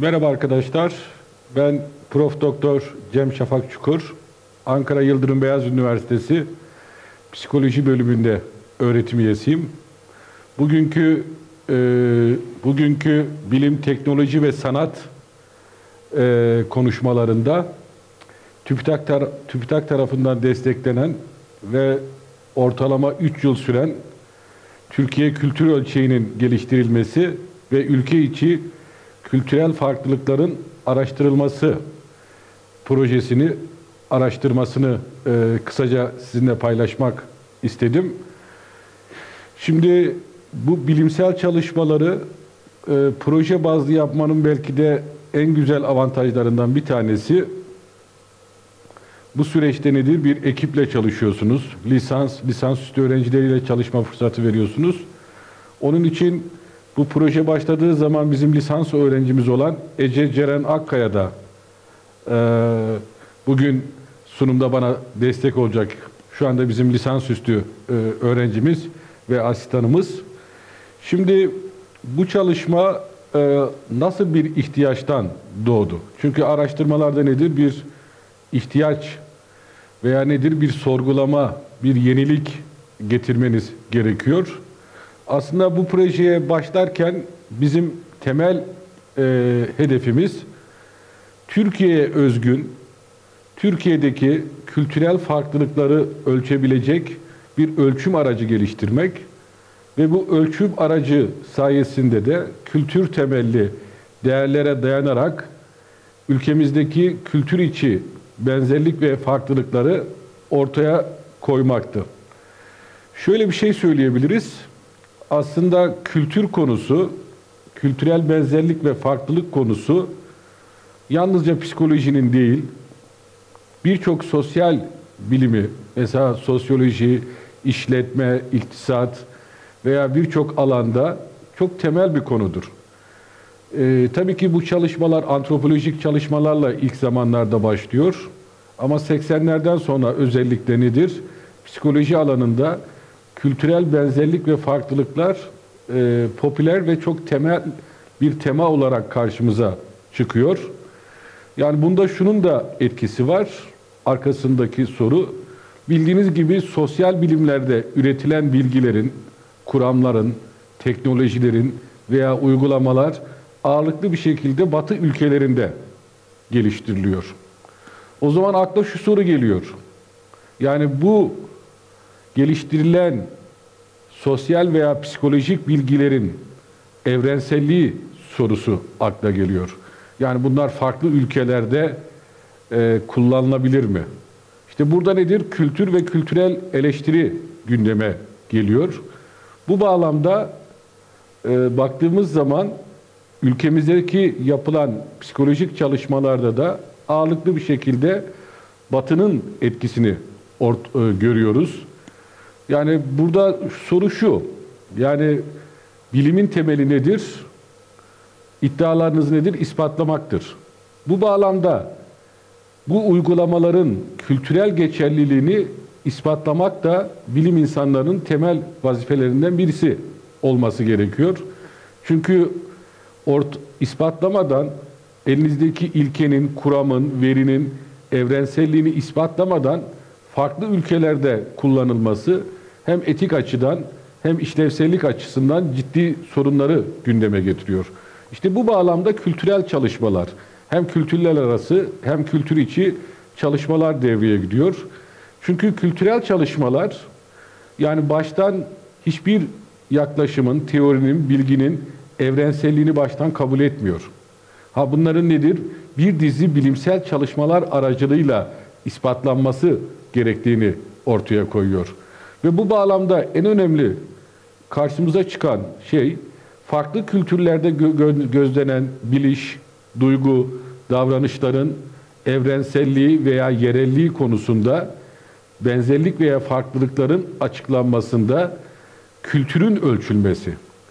Merhaba arkadaşlar. Ben Prof. Doktor Cem Şafak Çukur. Ankara Yıldırım Beyazıt Üniversitesi Psikoloji bölümünde öğretim üyesiyim. Bugünkü bilim, teknoloji ve sanat konuşmalarında TÜBİTAK tarafından desteklenen ve ortalama 3 yıl süren Türkiye Kültür Ölçeği'nin geliştirilmesi ve ülke içi kültürel farklılıkların araştırılması araştırmasını kısaca sizinle paylaşmak istedim. Şimdi bu bilimsel çalışmaları proje bazlı yapmanın belki de en güzel avantajlarından bir tanesi, bu süreçte nedir? Bir ekiple çalışıyorsunuz. Lisansüstü öğrencileriyle çalışma fırsatı veriyorsunuz. Onun için bu proje başladığı zaman bizim lisans öğrencimiz olan Ece Ceren Akkaya da bugün sunumda bana destek olacak. Şu anda bizim lisansüstü öğrencimiz ve asistanımız. Şimdi bu çalışma nasıl bir ihtiyaçtan doğdu? Çünkü araştırmalarda nedir? Bir ihtiyaç veya nedir? Bir sorgulama, bir yenilik getirmeniz gerekiyor. Aslında bu projeye başlarken bizim temel hedefimiz Türkiye'ye özgün, Türkiye'deki kültürel farklılıkları ölçebilecek bir ölçüm aracı geliştirmek ve bu ölçüm aracı sayesinde de kültür temelli değerlere dayanarak ülkemizdeki kültür içi benzerlik ve farklılıkları ortaya koymaktı. Şöyle bir şey söyleyebiliriz. Aslında kültür konusu, kültürel benzerlik ve farklılık konusu yalnızca psikolojinin değil, birçok sosyal bilimi, mesela sosyoloji, işletme, iktisat veya birçok alanda çok temel bir konudur. Tabii ki bu çalışmalar antropolojik çalışmalarla ilk zamanlarda başlıyor. Ama 80'lerden sonra özellikle nedir? Psikoloji alanında kültürel benzerlik ve farklılıklar popüler ve çok temel bir tema olarak karşımıza çıkıyor. Yani bunda şunun da etkisi var. Arkasındaki soru, bildiğiniz gibi sosyal bilimlerde üretilen bilgilerin, kuramların, teknolojilerin veya uygulamalar ağırlıklı bir şekilde Batı ülkelerinde geliştiriliyor. O zaman akla şu soru geliyor. Yani bu geliştirilen sosyal veya psikolojik bilgilerin evrenselliği sorusu akla geliyor. Yani bunlar farklı ülkelerde kullanılabilir mi? İşte burada nedir? Kültür ve kültürel eleştiri gündeme geliyor. Bu bağlamda baktığımız zaman ülkemizdeki yapılan psikolojik çalışmalarda da ağırlıklı bir şekilde Batı'nın etkisini görüyoruz. Yani burada soru şu, yani bilimin temeli nedir? İddialarınız nedir? İspatlamaktır. Bu bağlamda bu uygulamaların kültürel geçerliliğini ispatlamak da bilim insanlarının temel vazifelerinden birisi olması gerekiyor. Çünkü ispatlamadan, elinizdeki ilkenin, kuramın, verinin evrenselliğini ispatlamadan farklı ülkelerde kullanılması hem etik açıdan hem işlevsellik açısından ciddi sorunları gündeme getiriyor. İşte bu bağlamda kültürel çalışmalar, hem kültürler arası hem kültür içi çalışmalar devreye gidiyor. Çünkü kültürel çalışmalar, yani baştan hiçbir yaklaşımın, teorinin, bilginin evrenselliğini baştan kabul etmiyor. Bunların nedir? Bir dizi bilimsel çalışmalar aracılığıyla ispatlanması gerektiğini ortaya koyuyor. Ve bu bağlamda en önemli karşımıza çıkan şey, farklı kültürlerde gözlenen biliş, duygu, davranışların evrenselliği veya yerelliği konusunda benzerlik veya farklılıkların açıklanmasında kültürün ölçülmesi.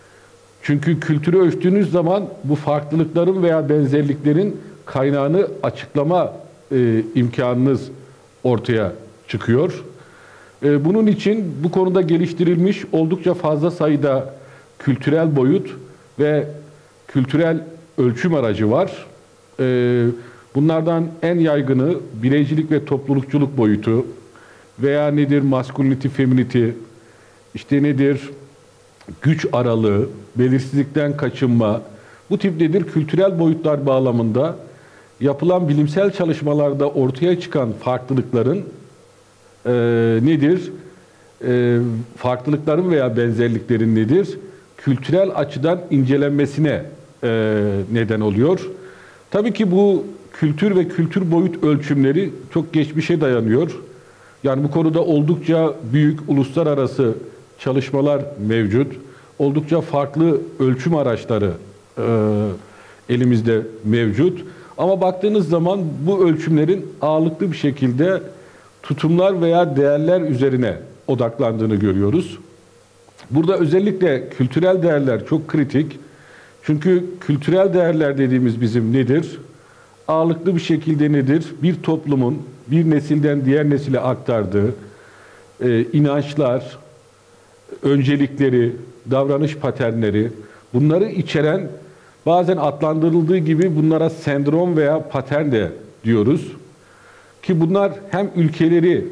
Çünkü kültürü ölçtüğünüz zaman bu farklılıkların veya benzerliklerin kaynağını açıklama imkanınız ortaya çıkıyor. Bunun için bu konuda geliştirilmiş oldukça fazla sayıda kültürel boyut ve kültürel ölçüm aracı var. Bunlardan en yaygını bireycilik ve toplulukçuluk boyutu veya nedir masculinity, femininity, işte nedir güç aralığı, belirsizlikten kaçınma, bu tip nedir kültürel boyutlar bağlamında yapılan bilimsel çalışmalarda ortaya çıkan farklılıkların nedir? Farklılıkların veya benzerliklerin nedir? Kültürel açıdan incelenmesine neden oluyor. Tabii ki bu kültür ve kültür boyut ölçümleri çok geçmişe dayanıyor. Yani bu konuda oldukça büyük uluslararası çalışmalar mevcut. Oldukça farklı ölçüm araçları elimizde mevcut. Ama baktığınız zaman bu ölçümlerin ağırlıklı bir şekilde tutumlar veya değerler üzerine odaklandığını görüyoruz. Burada özellikle kültürel değerler çok kritik. Çünkü kültürel değerler dediğimiz bizim nedir? Ağırlıklı bir şekilde nedir? Bir toplumun bir nesilden diğer nesile aktardığı inançlar, öncelikleri, davranış paternleri, bunları içeren bazen adlandırıldığı gibi bunlara sendrom veya patern de diyoruz. Ki bunlar hem ülkeleri,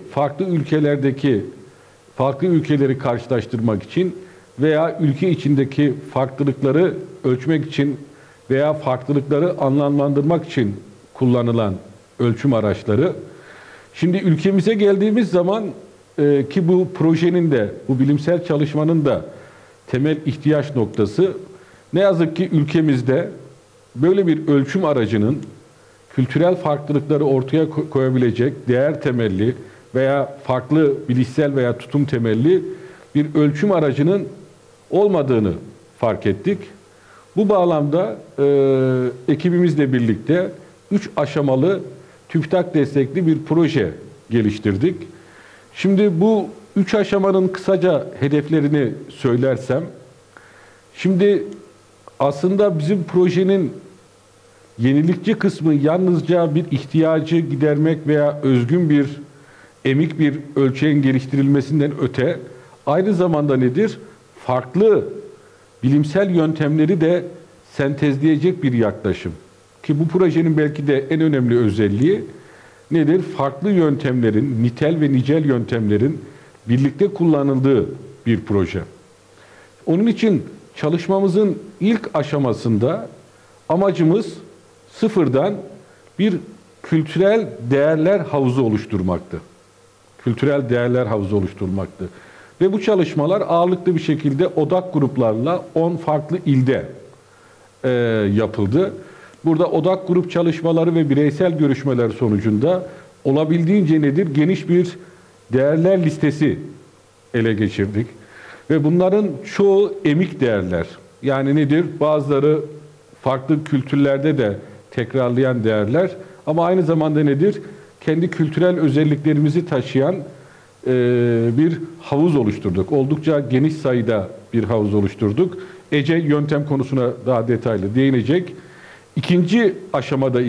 farklı ülkeleri karşılaştırmak için veya ülke içindeki farklılıkları ölçmek için veya farklılıkları anlamlandırmak için kullanılan ölçüm araçları. Şimdi ülkemize geldiğimiz zaman ki bu projenin de, bu bilimsel çalışmanın da temel ihtiyaç noktası, ne yazık ki ülkemizde böyle bir ölçüm aracının kültürel farklılıkları ortaya koyabilecek değer temelli veya farklı bilişsel veya tutum temelli bir ölçüm aracının olmadığını fark ettik. Bu bağlamda ekibimizle birlikte 3 aşamalı TÜBİTAK destekli bir proje geliştirdik. Şimdi bu 3 aşamanın kısaca hedeflerini söylersem, şimdi aslında bizim projenin yenilikçi kısmı yalnızca bir ihtiyacı gidermek veya özgün bir, emik bir ölçeğin geliştirilmesinden öte, aynı zamanda nedir? Farklı bilimsel yöntemleri de sentezleyecek bir yaklaşım. Ki bu projenin belki de en önemli özelliği nedir? Farklı yöntemlerin, nitel ve nicel yöntemlerin birlikte kullanıldığı bir proje. Onun için çalışmamızın ilk aşamasında amacımız sıfırdan bir kültürel değerler havuzu oluşturmaktı. Kültürel değerler havuzu oluşturmaktı. Ve bu çalışmalar ağırlıklı bir şekilde odak gruplarla 10 farklı ilde yapıldı. Burada odak grup çalışmaları ve bireysel görüşmeler sonucunda olabildiğince nedir? Geniş bir değerler listesi ele geçirdik. Ve bunların çoğu emik değerler. Yani nedir? Bazıları farklı kültürlerde de tekrarlayan değerler. Ama aynı zamanda nedir? Kendi kültürel özelliklerimizi taşıyan bir havuz oluşturduk. Oldukça geniş sayıda bir havuz oluşturduk. Ece yöntem konusuna daha detaylı değinecek. İkinci aşamada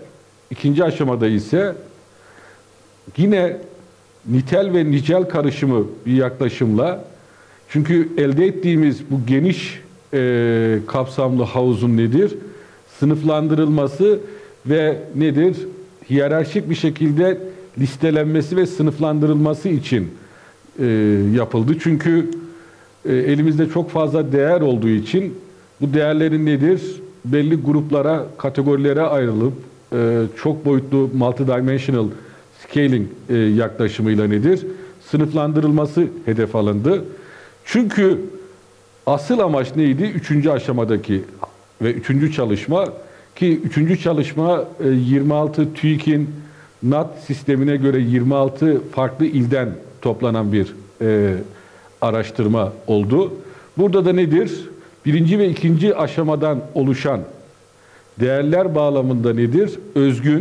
ise yine nitel ve nicel karışımı bir yaklaşımla, çünkü elde ettiğimiz bu geniş kapsamlı havuzun nedir? Sınıflandırılması ve nedir? Hiyerarşik bir şekilde listelenmesi ve sınıflandırılması için yapıldı. Çünkü elimizde çok fazla değer olduğu için bu değerlerin nedir? Belli gruplara, kategorilere ayrılıp çok boyutlu multidimensional scaling yaklaşımıyla nedir? Sınıflandırılması hedef alındı. Çünkü asıl amaç neydi? Üçüncü aşamadaki ve üçüncü çalışma, ki üçüncü çalışma 26 TÜİK'in NAT sistemine göre 26 farklı ilden toplanan bir araştırma oldu. Burada da nedir? Birinci ve ikinci aşamadan oluşan değerler bağlamında nedir? Özgün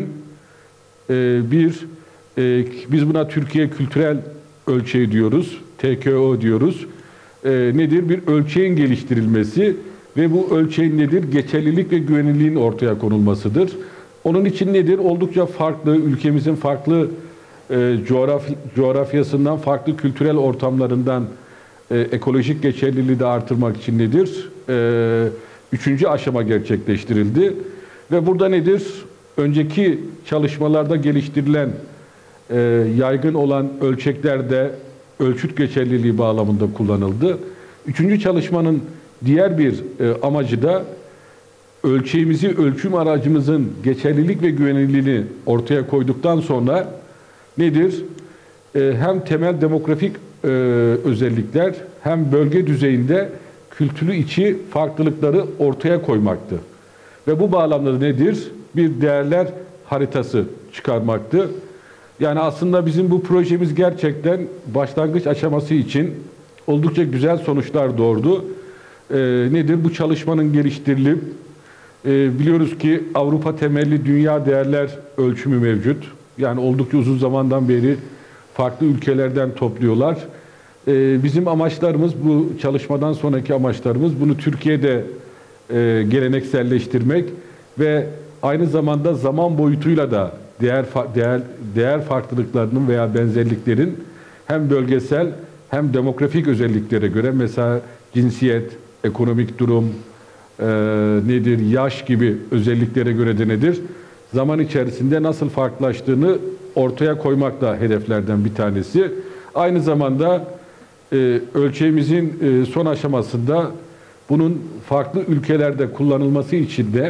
biz buna Türkiye Kültürel Ölçeği diyoruz, TKO diyoruz. Nedir? Bir ölçeğin geliştirilmesi ve bu ölçeğin nedir? Geçerlilik ve güvenilirliğin ortaya konulmasıdır. Onun için nedir? Oldukça farklı, ülkemizin farklı coğrafyasından, farklı kültürel ortamlarından ekolojik geçerliliği de artırmak için nedir? üçüncü aşama gerçekleştirildi. Ve burada nedir? Önceki çalışmalarda geliştirilen yaygın olan ölçeklerde ölçüt geçerliliği bağlamında kullanıldı. Üçüncü çalışmanın diğer bir amacı da ölçeğimizi, ölçüm aracımızın geçerlilik ve güvenilirliğini ortaya koyduktan sonra nedir? Hem temel demografik özellikler hem bölge düzeyinde kültürü içi farklılıkları ortaya koymaktı. Ve bu bağlamda nedir? Bir değerler haritası çıkarmaktı. Yani aslında bizim bu projemiz gerçekten başlangıç aşaması için oldukça güzel sonuçlar doğurdu. Nedir? Bu çalışmanın geliştirilip, biliyoruz ki Avrupa temelli dünya değerler ölçümü mevcut. Yani oldukça uzun zamandan beri farklı ülkelerden topluyorlar. Bizim amaçlarımız, bu çalışmadan sonraki amaçlarımız bunu Türkiye'de gelenekselleştirmek ve aynı zamanda zaman boyutuyla da değer farklılıklarının veya benzerliklerin hem bölgesel hem demografik özelliklere göre, mesela cinsiyet, ekonomik durum, nedir, yaş gibi özelliklere göre de nedir, zaman içerisinde nasıl farklılaştığını ortaya koymak da hedeflerden bir tanesi. Aynı zamanda ölçeğimizin son aşamasında bunun farklı ülkelerde kullanılması için de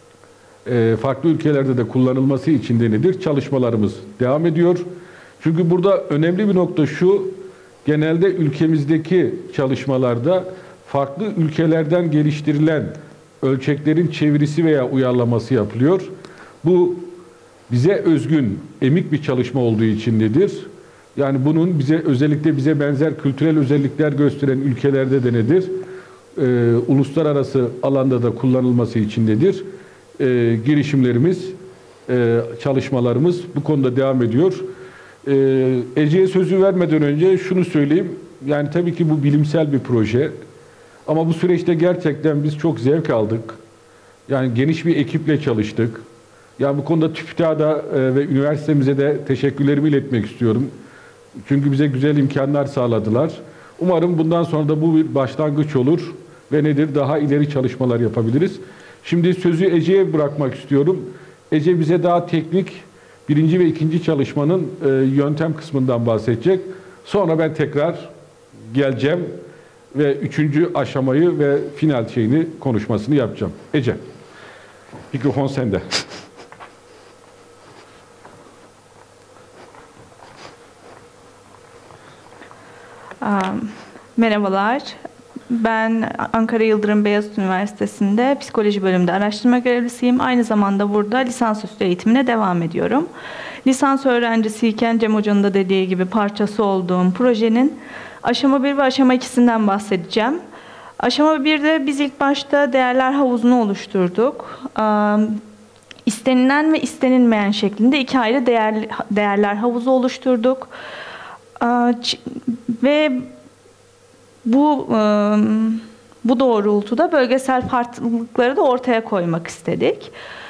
nedir? Çalışmalarımız devam ediyor. Çünkü burada önemli bir nokta şu, genelde ülkemizdeki çalışmalarda farklı ülkelerden geliştirilen ölçeklerin çevirisi veya uyarlaması yapılıyor. Bu bize özgün, emik bir çalışma olduğu için nedir? Yani bunun özellikle bize benzer kültürel özellikler gösteren ülkelerde de nedir? Uluslararası alanda da kullanılması için nedir? Girişimlerimiz, çalışmalarımız bu konuda devam ediyor. Ece'ye sözü vermeden önce şunu söyleyeyim. Yani tabii ki bu bilimsel bir proje. Ama bu süreçte gerçekten biz çok zevk aldık. Yani geniş bir ekiple çalıştık. Yani bu konuda TÜBİTAK'a ve üniversitemize de teşekkürlerimi iletmek istiyorum. Çünkü bize güzel imkanlar sağladılar. Umarım bundan sonra da bu bir başlangıç olur ve nedir, daha ileri çalışmalar yapabiliriz. Şimdi sözü Ece'ye bırakmak istiyorum. Ece bize daha teknik birinci ve ikinci çalışmanın yöntem kısmından bahsedecek. Sonra ben tekrar geleceğim ve üçüncü aşamayı ve final konuşmasını yapacağım. Ece, mikrofon sende. Merhabalar. Ben Ankara Yıldırım Beyazıt Üniversitesi'nde psikoloji bölümünde araştırma görevlisiyim. Aynı zamanda burada lisansüstü eğitimine devam ediyorum. Lisans öğrencisiyken Cem Hoca'nın da dediği gibi parçası olduğum projenin aşama 1 ve aşama 2'sinden bahsedeceğim. Aşama 1'de biz ilk başta değerler havuzunu oluşturduk. İstenilen ve istenilmeyen şeklinde iki ayrı değerler havuzu oluşturduk. Ve bu doğrultuda bölgesel farklılıkları da ortaya koymak istedik.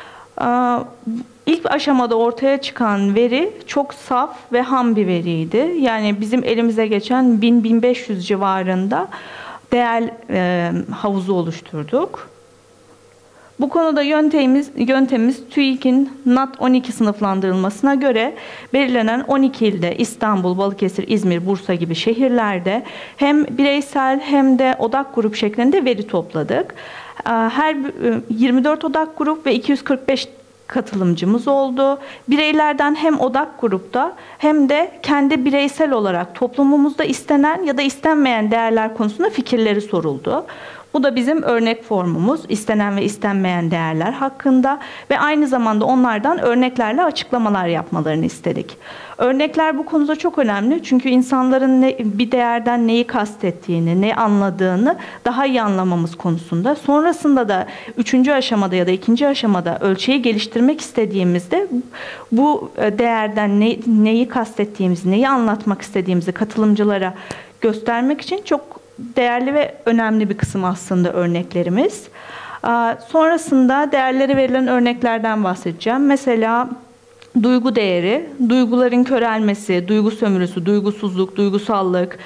İlk aşamada ortaya çıkan veri çok saf ve ham bir veriydi. Yani bizim elimize geçen 1000-1500 civarında değer havuzu oluşturduk. Bu konuda yöntemimiz TÜİK'in NAT 12 sınıflandırılmasına göre belirlenen 12 ilde İstanbul, Balıkesir, İzmir, Bursa gibi şehirlerde hem bireysel hem de odak grup şeklinde veri topladık. Her 24 odak grup ve 245 katılımcımız oldu. Bireylerden hem odak grupta hem de kendi bireysel olarak toplumumuzda istenen ya da istenmeyen değerler konusunda fikirleri soruldu. Bu da bizim örnek formumuz, istenen ve istenmeyen değerler hakkında ve aynı zamanda onlardan örneklerle açıklamalar yapmalarını istedik. Örnekler bu konuda çok önemli çünkü insanların bir değerden neyi kastettiğini, ne anladığını daha iyi anlamamız konusunda. Sonrasında da 3. aşamada ya da 2. aşamada ölçeği geliştirmek istediğimizde bu değerden neyi kastettiğimizi, neyi anlatmak istediğimizi katılımcılara göstermek için çok değerli ve önemli bir kısım aslında örneklerimiz. Sonrasında değerlere verilen örneklerden bahsedeceğim. Mesela duygu değeri, duyguların körelmesi, duygu sömürüsü, duygusuzluk, duygusallık,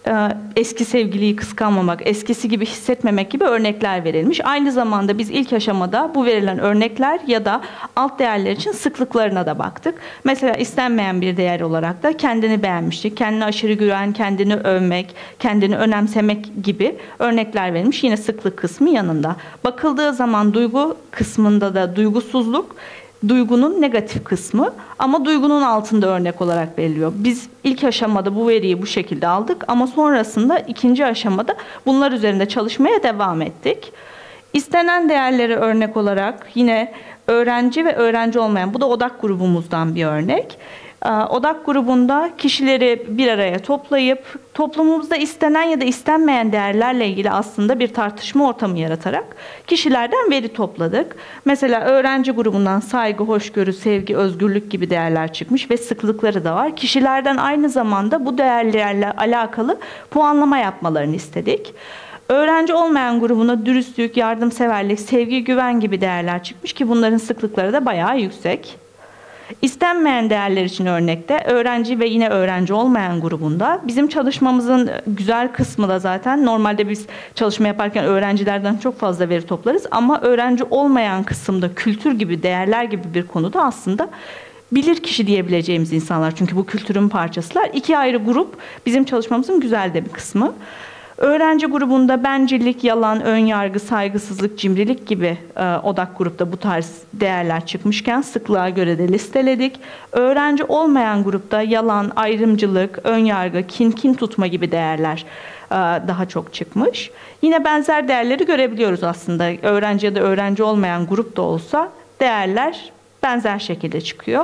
eski sevgiliyi kıskanmamak, eskisi gibi hissetmemek gibi örnekler verilmiş. Aynı zamanda biz ilk aşamada bu verilen örnekler ya da alt değerler için sıklıklarına da baktık. Mesela istenmeyen bir değer olarak da kendini beğenmişlik, kendine aşırı güven, kendini övmek, kendini önemsemek gibi örnekler verilmiş. Yine sıklık kısmı yanında. Bakıldığı zaman duygu kısmında da duygusuzluk, duygunun negatif kısmı ama duygunun altında örnek olarak veriliyor. Biz ilk aşamada bu veriyi bu şekilde aldık ama sonrasında ikinci aşamada bunlar üzerinde çalışmaya devam ettik. İstenen değerleri örnek olarak yine öğrenci ve öğrenci olmayan, bu da odak grubumuzdan bir örnek. Odak grubunda kişileri bir araya toplayıp toplumumuzda istenen ya da istenmeyen değerlerle ilgili aslında bir tartışma ortamı yaratarak kişilerden veri topladık. Mesela öğrenci grubundan saygı, hoşgörü, sevgi, özgürlük gibi değerler çıkmış ve sıklıkları da var. Kişilerden aynı zamanda bu değerlerle alakalı puanlama yapmalarını istedik. Öğrenci olmayan grubuna dürüstlük, yardımseverlik, sevgi, güven gibi değerler çıkmış ki bunların sıklıkları da bayağı yüksek. İstenmeyen değerler için örnekte öğrenci ve yine öğrenci olmayan grubunda bizim çalışmamızın güzel kısmı da zaten normalde biz çalışma yaparken öğrencilerden çok fazla veri toplarız ama öğrenci olmayan kısımda kültür gibi değerler gibi bir konuda aslında bilirkişi diyebileceğimiz insanlar çünkü bu kültürün parçasılar. İki ayrı grup bizim çalışmamızın güzel de bir kısmı. Öğrenci grubunda bencillik, yalan, önyargı, saygısızlık, cimrilik gibi odak grupta bu tarz değerler çıkmışken sıklığa göre de listeledik. Öğrenci olmayan grupta yalan, ayrımcılık, önyargı, kin tutma gibi değerler daha çok çıkmış. Yine benzer değerleri görebiliyoruz aslında. Öğrenci ya da öğrenci olmayan grup da olsa değerler benzer şekilde çıkıyor.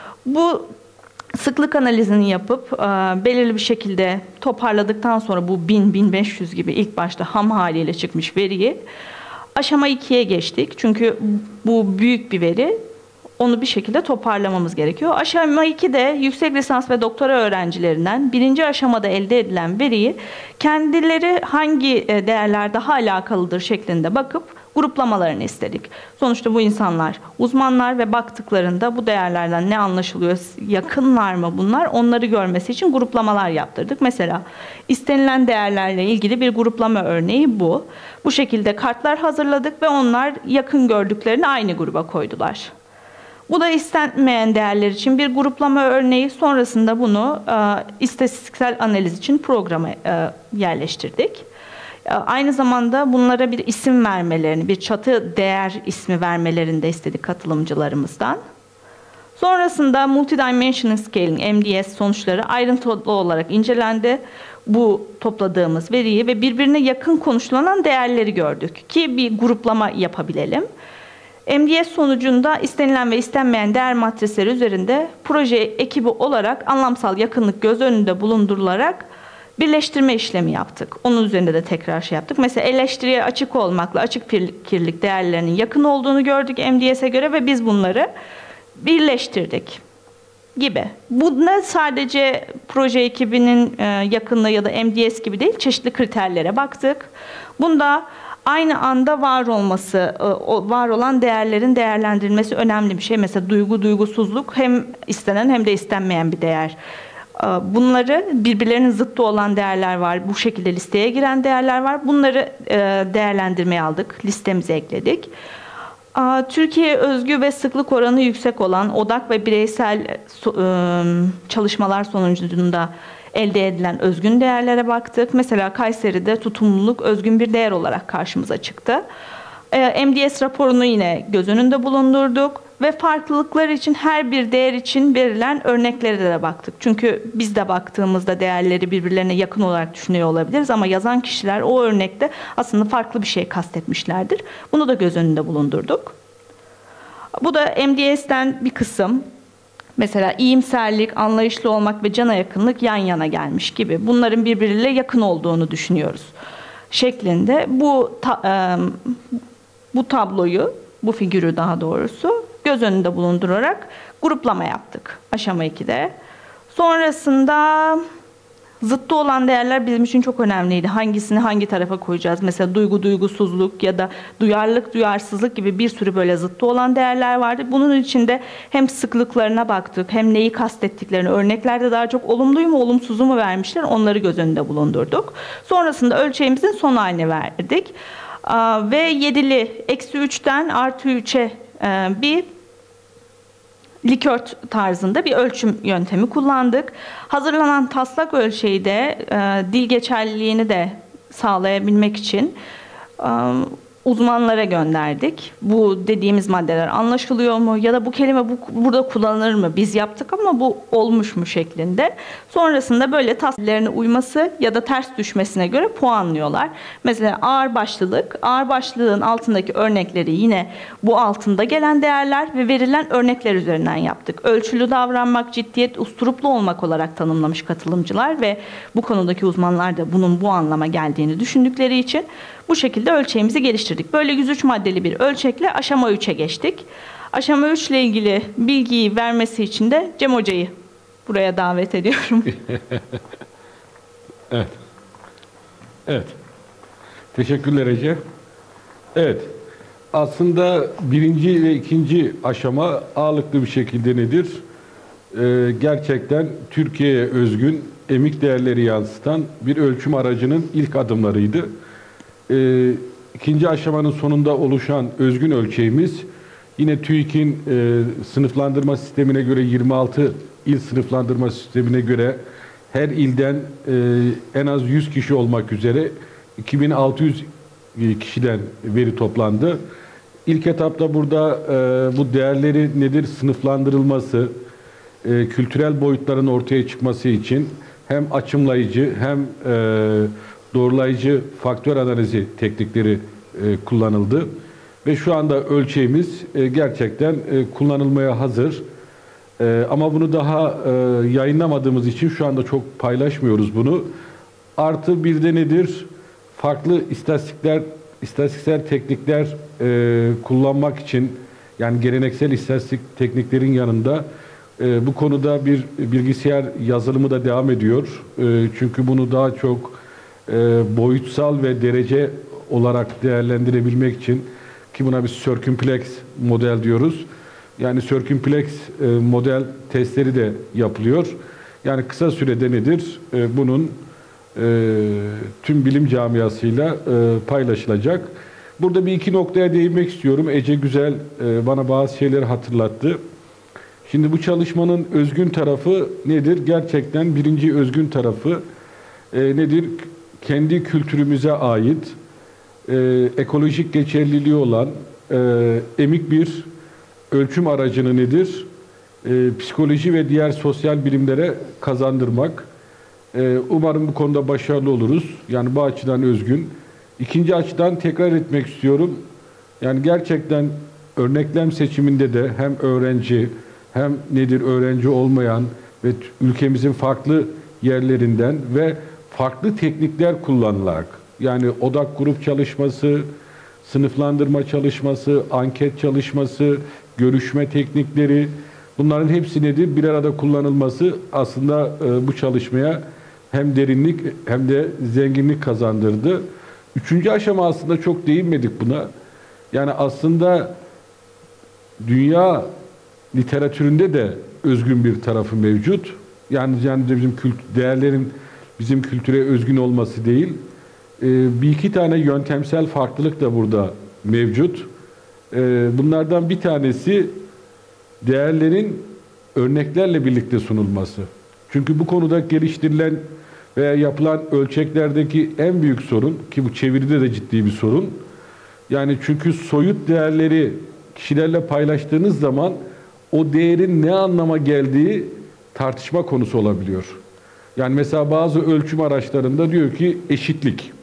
Bu sıklık analizini yapıp belirli bir şekilde toparladıktan sonra bu 1000-1500 gibi ilk başta ham haliyle çıkmış veriyi aşama 2'ye geçtik. Çünkü bu büyük bir veri. Onu bir şekilde toparlamamız gerekiyor. Aşama 2'de yüksek lisans ve doktora öğrencilerinden birinci aşamada elde edilen veriyi kendileri hangi değerler daha alakalıdır şeklinde bakıp gruplamalarını istedik. Sonuçta bu insanlar uzmanlar ve baktıklarında bu değerlerden ne anlaşılıyor, yakınlar mı bunlar, onları görmesi için gruplamalar yaptırdık. Mesela istenilen değerlerle ilgili bir gruplama örneği bu. Bu şekilde kartlar hazırladık ve onlar yakın gördüklerini aynı gruba koydular. Bu da istenmeyen değerler için bir gruplama örneği. Sonrasında bunu istatistiksel analiz için programa yerleştirdik. Aynı zamanda bunlara bir isim vermelerini, bir çatı değer ismi vermelerini de istedik katılımcılarımızdan. Sonrasında Multidimensional Scaling, MDS sonuçları ayrıntılı olarak incelendi. Bu topladığımız veriyi ve birbirine yakın konuşulanan değerleri gördük ki bir gruplama yapabilelim. MDS sonucunda istenilen ve istenmeyen değer matrisleri üzerinde proje ekibi olarak anlamsal yakınlık göz önünde bulundurularak birleştirme işlemi yaptık. Onun üzerinde de tekrar yaptık. Mesela eleştiriye açık olmakla açık fikirlilik değerlerinin yakın olduğunu gördük MDS'e göre ve biz bunları birleştirdik gibi. Bu ne sadece proje ekibinin yakınlığı ya da MDS gibi değil, çeşitli kriterlere baktık. Bunda aynı anda var olan değerlerin değerlendirilmesi önemli bir şey. Mesela duygu, duygusuzluk hem istenen hem de istenmeyen bir değer. Bunları birbirlerinin zıttı olan değerler var. Bu şekilde listeye giren değerler var. Bunları değerlendirmeye aldık. Listemize ekledik. Türkiye özgü ve sıklık oranı yüksek olan odak ve bireysel çalışmalar sonucunda elde edilen özgün değerlere baktık. Mesela Kayseri'de tutumluluk özgün bir değer olarak karşımıza çıktı. MDS raporunu yine göz önünde bulundurduk ve farklılıklar için her bir değer için verilen örneklere de baktık. Çünkü biz de baktığımızda değerleri birbirlerine yakın olarak düşünüyor olabiliriz ama yazan kişiler o örnekte aslında farklı bir şey kastetmişlerdir. Bunu da göz önünde bulundurduk. Bu da MDS'ten bir kısım. Mesela iyimserlik, anlayışlı olmak ve cana yakınlık yan yana gelmiş gibi. Bunların birbiriyle yakın olduğunu düşünüyoruz şeklinde. Bu tabloyu, bu figürü daha doğrusu göz önünde bulundurarak gruplama yaptık aşama 2'de. Sonrasında Zıttı olan değerler bizim için çok önemliydi. Hangisini hangi tarafa koyacağız? Mesela duygu, duygusuzluk ya da duyarlılık, duyarsızlık gibi bir sürü böyle zıttı olan değerler vardı. Bunun içinde hem sıklıklarına baktık, hem neyi kastettiklerini, örneklerde daha çok olumluyu mu olumsuzu mu vermişler, onları göz önünde bulundurduk. Sonrasında ölçeğimizin son halini verdik. Ve 7'li -3'ten +3'e bir likör tarzında bir ölçüm yöntemi kullandık. Hazırlanan taslak ölçeği de dil geçerliliğini de sağlayabilmek için uzmanlara gönderdik. Bu dediğimiz maddeler anlaşılıyor mu ya da bu kelime burada kullanılır mı? Biz yaptık ama bu olmuş mu şeklinde. Sonrasında böyle tasvirlerine uyması ya da ters düşmesine göre puanlıyorlar. Mesela ağır başlılık, ağır başlılığın altındaki örnekleri yine bu altında gelen değerler ve verilen örnekler üzerinden yaptık. Ölçülü davranmak, ciddiyet, usturuplu olmak olarak tanımlamış katılımcılar ve bu konudaki uzmanlar da bunun bu anlama geldiğini düşündükleri için bu şekilde ölçeğimizi geliştirdik. Böyle 103 maddeli bir ölçekle aşama 3'e geçtik. Aşama 3 ile ilgili bilgiyi vermesi için de Cem Hoca'yı buraya davet ediyorum. Evet. Evet. Teşekkürler Ece. Evet. Aslında birinci ve ikinci aşama ağırlıklı bir şekilde nedir? Gerçekten Türkiye'ye özgün emik değerleri yansıtan bir ölçüm aracının ilk adımlarıydı. İkinci aşamanın sonunda oluşan özgün ölçeğimiz yine TÜİK'in sınıflandırma sistemine göre 26 il sınıflandırma sistemine göre her ilden en az 100 kişi olmak üzere 2600 kişiden veri toplandı. İlk etapta burada bu değerleri nedir sınıflandırılması, kültürel boyutların ortaya çıkması için hem açımlayıcı hem doğrulayıcı faktör analizi teknikleri kullanıldı. Ve şu anda ölçeğimiz gerçekten kullanılmaya hazır. Ama bunu daha yayınlamadığımız için şu anda çok paylaşmıyoruz bunu. Artı bir de nedir? Farklı istatistiksel teknikler kullanmak için, yani geleneksel istatistik tekniklerin yanında bu konuda bir bilgisayar yazılımı da devam ediyor. Çünkü bunu daha çok boyutsal ve derece olarak değerlendirebilmek için, ki buna biz circumplex model diyoruz. Yani circumplex model testleri de yapılıyor. Yani kısa sürede nedir? Bunun tüm bilim camiasıyla paylaşılacak. Burada bir iki noktaya değinmek istiyorum. Ece güzel bana bazı şeyleri hatırlattı. Şimdi bu çalışmanın özgün tarafı nedir? Gerçekten birinci özgün tarafı nedir? Kendi kültürümüze ait ekolojik geçerliliği olan emik bir ölçüm aracını nedir? Psikoloji ve diğer sosyal bilimlere kazandırmak. Umarım bu konuda başarılı oluruz. Yani bu açıdan özgün. İkinci açıdan tekrar etmek istiyorum. Yani gerçekten örneklem seçiminde de hem öğrenci hem nedir öğrenci olmayan ve ülkemizin farklı yerlerinden ve farklı teknikler kullanılarak, yani odak grup çalışması, sınıflandırma çalışması, anket çalışması, görüşme teknikleri, bunların hepsi nedir? Bir arada kullanılması aslında bu çalışmaya hem derinlik hem de zenginlik kazandırdı. Üçüncü aşama aslında çok değinmedik buna. Yani aslında dünya literatüründe de özgün bir tarafı mevcut. Yani bizim değerlerin bizim kültüre özgün olması değil, bir iki tane yöntemsel farklılık da burada mevcut. Bunlardan bir tanesi değerlerin örneklerle birlikte sunulması. Çünkü bu konuda geliştirilen veya yapılan ölçeklerdeki en büyük sorun, ki bu çeviride de ciddi bir sorun. Yani çünkü soyut değerleri kişilerle paylaştığınız zaman o değerin ne anlama geldiği tartışma konusu olabiliyor. Yani mesela bazı ölçüm araçlarında diyor ki eşitlik.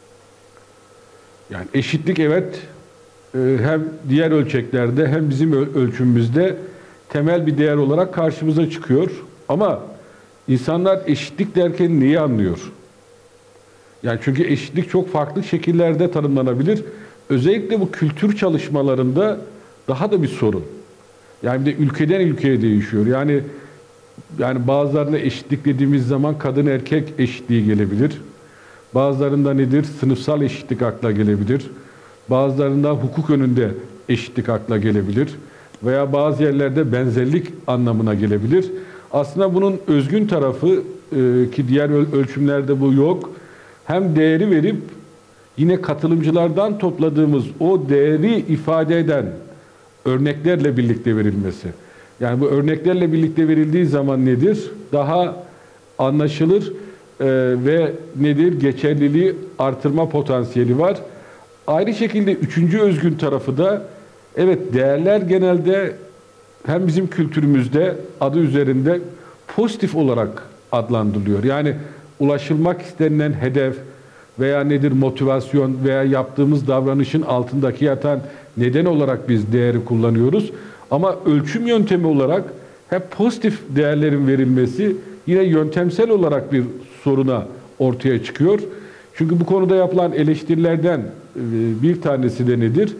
Yani eşitlik evet hem diğer ölçeklerde hem bizim ölçümümüzde temel bir değer olarak karşımıza çıkıyor. Ama insanlar eşitlik derken neyi anlıyor? Yani çünkü eşitlik çok farklı şekillerde tanımlanabilir. Özellikle bu kültür çalışmalarında daha da bir sorun. Yani bir de ülkeden ülkeye değişiyor. Yani Yani bazılarına eşitlik dediğimiz zaman kadın erkek eşitliği gelebilir. Bazılarında nedir? Sınıfsal eşitlik akla gelebilir. Bazılarında hukuk önünde eşitlik akla gelebilir. Veya bazı yerlerde benzerlik anlamına gelebilir. Aslında bunun özgün tarafı ki diğer ölçümlerde bu yok. Hem değeri verip yine katılımcılardan topladığımız o değeri ifade eden örneklerle birlikte verilmesi. Yani bu örneklerle birlikte verildiği zaman nedir? Daha anlaşılır ve nedir? Geçerliliği artırma potansiyeli var. Ayrı şekilde üçüncü özgün tarafı da evet, değerler genelde hem bizim kültürümüzde adı üzerinde pozitif olarak adlandırılıyor. Yani ulaşılmak istenilen hedef veya nedir, motivasyon veya yaptığımız davranışın altındaki yatan neden olarak biz değeri kullanıyoruz. Ama ölçüm yöntemi olarak hep pozitif değerlerin verilmesi yine yöntemsel olarak bir soruna ortaya çıkıyor. Çünkü bu konuda yapılan eleştirilerden bir tanesi de nedir?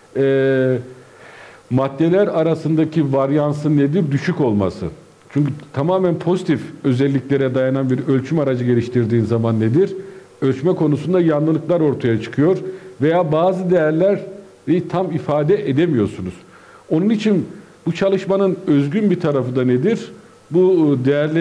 Maddeler arasındaki varyansın nedir? Düşük olması. Çünkü tamamen pozitif özelliklere dayanan bir ölçüm aracı geliştirdiğin zaman nedir? Ölçme konusunda yanlılıklar ortaya çıkıyor veya bazı değerleri tam ifade edemiyorsunuz. Onun için bu çalışmanın özgün bir tarafı da nedir? Bu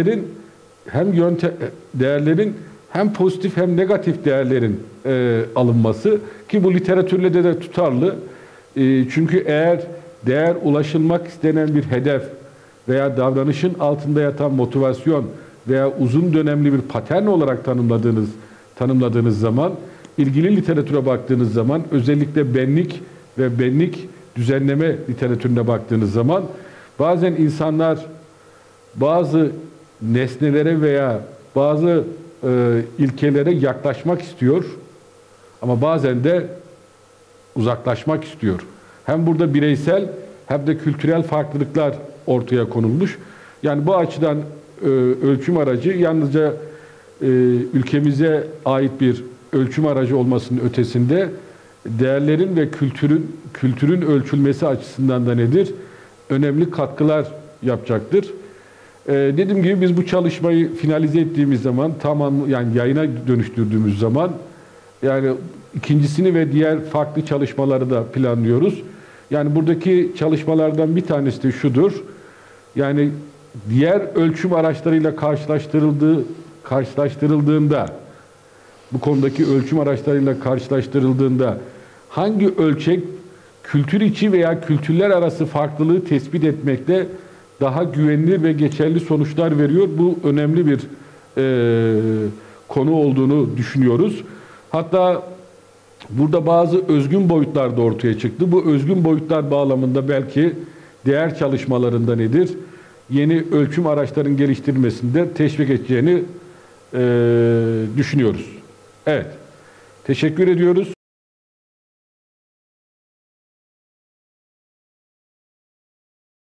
değerlerin hem pozitif hem negatif değerlerin alınması, ki bu literatürle de tutarlı. Çünkü eğer değer ulaşılmak istenen bir hedef veya davranışın altında yatan motivasyon veya uzun dönemli bir patern olarak tanımladığınız zaman, ilgili literatüre baktığınız zaman, özellikle benlik ve benlik düzenleme literatürüne baktığınız zaman bazen insanlar bazı nesnelere veya bazı ilkelere yaklaşmak istiyor ama bazen de uzaklaşmak istiyor. Hem burada bireysel hem de kültürel farklılıklar ortaya konulmuş. Yani bu açıdan ölçüm aracı yalnızca ülkemize ait bir ölçüm aracı olmasının ötesinde değerlerin ve kültürün ölçülmesi açısından da nedir? Önemli katkılar yapacaktır. Dediğim gibi biz bu çalışmayı finalize ettiğimiz zaman, yani yayına dönüştürdüğümüz zaman, yani ikincisini ve diğer farklı çalışmaları da planlıyoruz. Yani buradaki çalışmalardan bir tanesi de şudur. Yani diğer ölçüm araçlarıyla karşılaştırıldığında, bu konudaki ölçüm araçlarıyla karşılaştırıldığında hangi ölçek kültür içi veya kültürler arası farklılığı tespit etmekte daha güvenilir ve geçerli sonuçlar veriyor? Bu önemli bir konu olduğunu düşünüyoruz. Hatta burada bazı özgün boyutlar da ortaya çıktı. Bu özgün boyutlar bağlamında belki değer çalışmalarında nedir? Yeni ölçüm araçlarının geliştirilmesinde teşvik edeceğini düşünüyoruz. Evet, teşekkür ediyoruz.